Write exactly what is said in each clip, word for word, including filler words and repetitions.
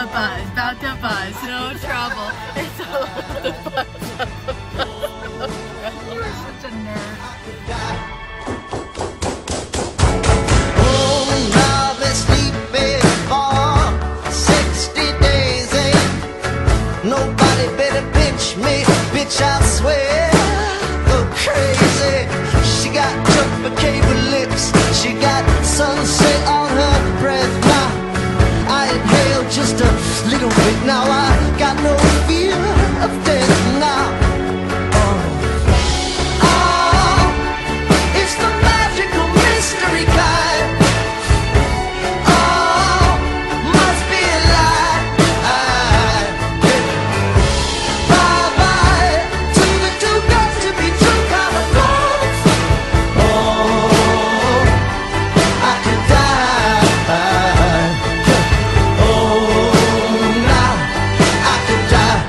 buzz, about to buzz, no trouble. It's all the buzz. You're such a nerd. Oh, now they're sleeping for sixty days. Ain't nobody better pinch me, bitch, I swear. Go crazy. She got jumper cable lips. She got sunset on her breath. Now I inhale just a little bit. Now I got no fear of death now. Oh, oh, it's the magical mystery kind. Oh, must be a lie. Bye bye to the too good to be true kind of thoughts. Oh, I could die. Oh, now I could die.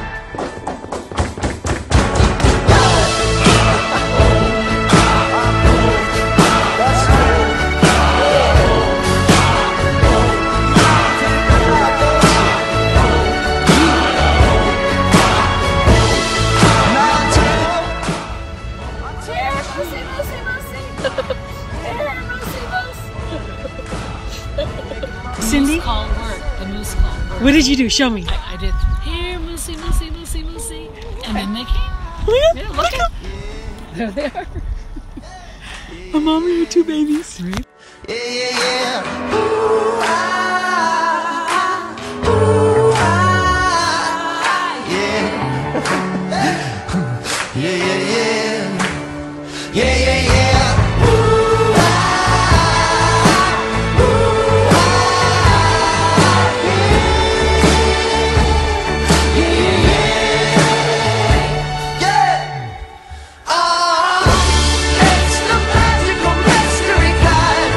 That's Here, Moosey, Moosey, Moosey. Here, Moosey, Moosey. Cindy, Moose call work. The moose call work. what did you do? Show me. I, I did. Here, moosey, moosey, moosey, moosey, and then they came. Look at, Yeah, look look at at. There they are. a mommy with two babies. yeah, yeah, yeah. Ooh, ah, ooh, ah, yeah. Yeah, yeah, yeah. Yeah, yeah, yeah. Ooh, ah, ooh, ah, yeah. Yeah, yeah, yeah. Ah, it's the magical mystery kind.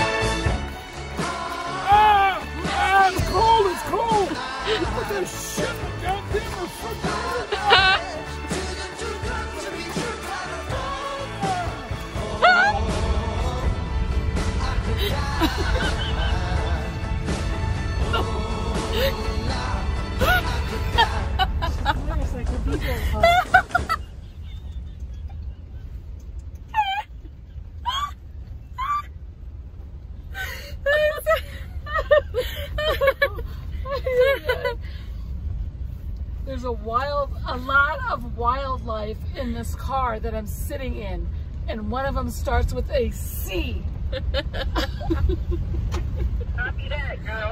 Ah, it's cold, it's cold! Put that shit in the goddamn refrigerator! There's a wild, a lot of wildlife in this car that I'm sitting in, and one of them starts with a C. Copy that, girl.